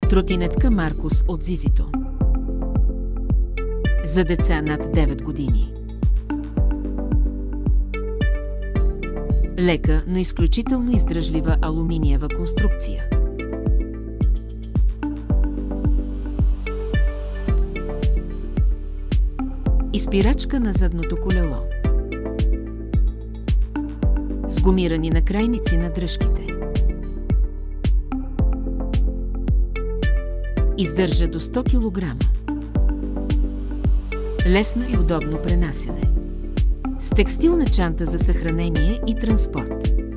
Тротинетка Маркус от Зизито. За деца над 9 години. Лека, но изключително издръжлива алуминиева конструкция. Изпирачка на задното колело. С гумирани накрайници на дръжките. Издържа до 100 кг. Лесно и удобно пренасяне. С текстилна чанта за съхранение и транспорт.